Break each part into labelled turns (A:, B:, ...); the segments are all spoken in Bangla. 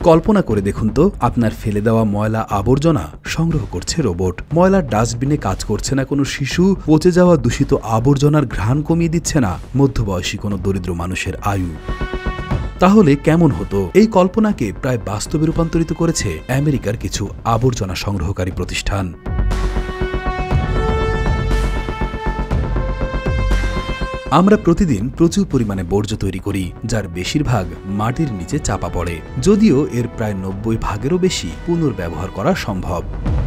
A: কল্পনা করে দেখুন তো, আপনার ফেলে দেওয়া ময়লা আবর্জনা সংগ্রহ করছে রোবট। ময়লার ডাস্টবিনে কাজ করছে না কোনো শিশু, পচে যাওয়া দূষিত আবর্জনার ঘ্রাণ কমিয়ে দিচ্ছে না মধ্যবয়সী কোনো দরিদ্র মানুষের আয়ু। তাহলে কেমন হতো? এই কল্পনাকে প্রায় বাস্তবে রূপান্তরিত করেছে আমেরিকার কিছু আবর্জনা সংগ্রহকারী প্রতিষ্ঠান। আমরা প্রতিদিন প্রচুর পরিমাণে বর্জ্য তৈরি করি, যার বেশিরভাগ মাটির নিচে চাপা পড়ে, যদিও এর প্রায় 90 ভাগেরও বেশি পুনর্ব্যবহার করা সম্ভব।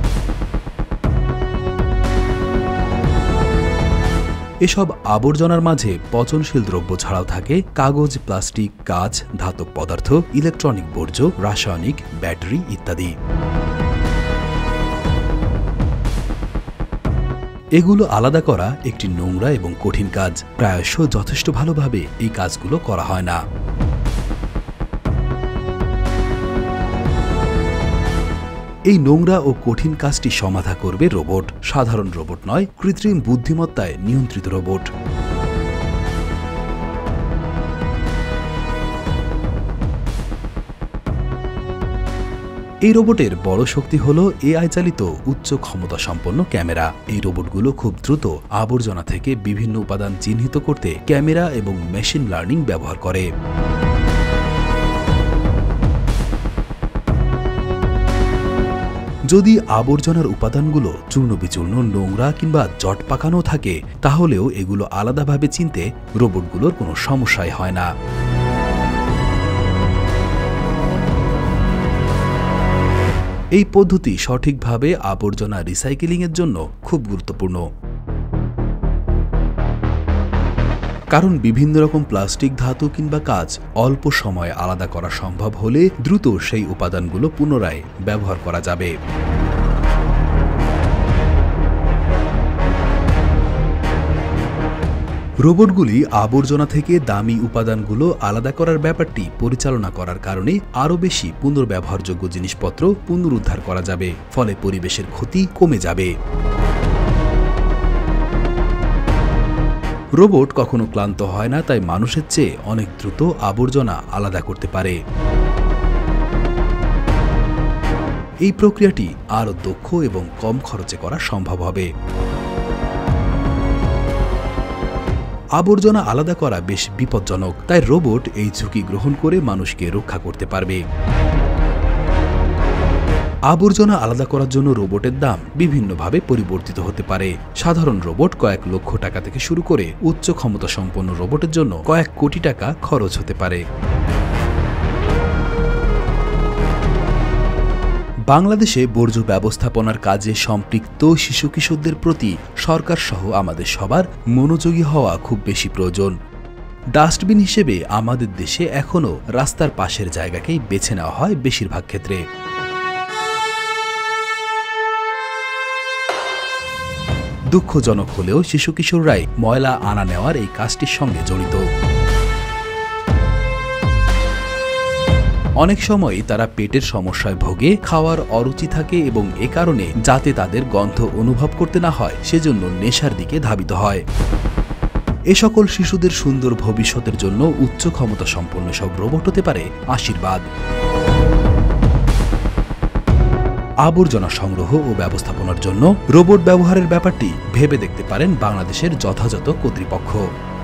A: এসব আবর্জনার মাঝে পচনশীল দ্রব্য ছাড়াও থাকে কাগজ, প্লাস্টিক, কাঁচ, ধাতব পদার্থ, ইলেকট্রনিক বর্জ্য, রাসায়নিক, ব্যাটারি ইত্যাদি। এগুলো আলাদা করা একটি নোংরা এবং কঠিন কাজ। প্রায়শ যথেষ্ট ভালোভাবে এই কাজগুলো করা হয় না। এই নোংরা ও কঠিন কাজটি সমাধা করবে রোবট। সাধারণ রোবট নয়, কৃত্রিম বুদ্ধিমত্তায় নিয়ন্ত্রিত রোবট। এই রোবটের বড় শক্তি হল এআই চালিত উচ্চ ক্ষমতা সম্পন্ন ক্যামেরা। এই রোবটগুলো খুব দ্রুত আবর্জনা থেকে বিভিন্ন উপাদান চিহ্নিত করতে ক্যামেরা এবং মেশিন লার্নিং ব্যবহার করে। যদি আবর্জনার উপাদানগুলো চূর্ণবিচূর্ণ, নোংরা কিংবা জট পাকানো থাকে, তাহলেও এগুলো আলাদাভাবে চিনতে রোবটগুলোর কোনো সমস্যাই হয় না। এই পদ্ধতি সঠিকভাবে আবর্জনা রিসাইকেলিংয়ের জন্য খুব গুরুত্বপূর্ণ, কারণ বিভিন্ন রকম প্লাস্টিক, ধাতু কিংবা কাঁচ অল্প সময়ে আলাদা করা সম্ভব হলে দ্রুত সেই উপাদানগুলো পুনরায় ব্যবহার করা যাবে। রোবটগুলি আবর্জনা থেকে দামি উপাদানগুলো আলাদা করার ব্যাপারটি পরিচালনা করার কারণে আরও বেশি পুনর্ব্যবহারযোগ্য জিনিসপত্র পুনরুদ্ধার করা যাবে, ফলে পরিবেশের ক্ষতি কমে যাবে। রোবট কখনো ক্লান্ত হয় না, তাই মানুষের চেয়ে অনেক দ্রুত আবর্জনা আলাদা করতে পারে। এই প্রক্রিয়াটি আরও দক্ষ এবং কম খরচে করা সম্ভব হবে। আবর্জনা আলাদা করা বেশ বিপজ্জনক, তাই রোবট এই ঝুঁকি গ্রহণ করে মানুষকে রক্ষা করতে পারবে। আবর্জনা আলাদা করার জন্য রোবটের দাম বিভিন্নভাবে পরিবর্তিত হতে পারে। সাধারণ রোবট কয়েক লক্ষ টাকা থেকে শুরু করে উচ্চ ক্ষমতা সম্পন্ন রোবটের জন্য কয়েক কোটি টাকা খরচ হতে পারে। বাংলাদেশে বর্জ্য ব্যবস্থাপনার কাজে সম্পৃক্ত শিশু কিশোরদের প্রতি সরকার সহ আমাদের সবার মনোযোগী হওয়া খুব বেশি প্রয়োজন। ডাস্টবিন হিসেবে আমাদের দেশে এখনও রাস্তার পাশের জায়গাকেই বেছে নেওয়া হয় বেশিরভাগ ক্ষেত্রে। দুঃখজনক হলেও শিশু কিশোররাই ময়লা আনা নেওয়ার এই কাজটির সঙ্গে জড়িত। অনেক সময় তারা পেটের সমস্যায় ভোগে, খাওয়ার অরুচি থাকে এবং এ কারণে যাতে তাদের গন্ধ অনুভব করতে না হয় সেজন্য নেশার দিকে ধাবিত হয়। এ সকল শিশুদের সুন্দর ভবিষ্যতের জন্য উচ্চ ক্ষমতা সম্পন্ন সব রোবট হতে পারে আশীর্বাদ। আবর্জনা সংগ্রহ ও ব্যবস্থাপনার জন্য রোবট ব্যবহারের ব্যাপারটি ভেবে দেখতে পারেন বাংলাদেশের যথাযথ কর্তৃপক্ষ।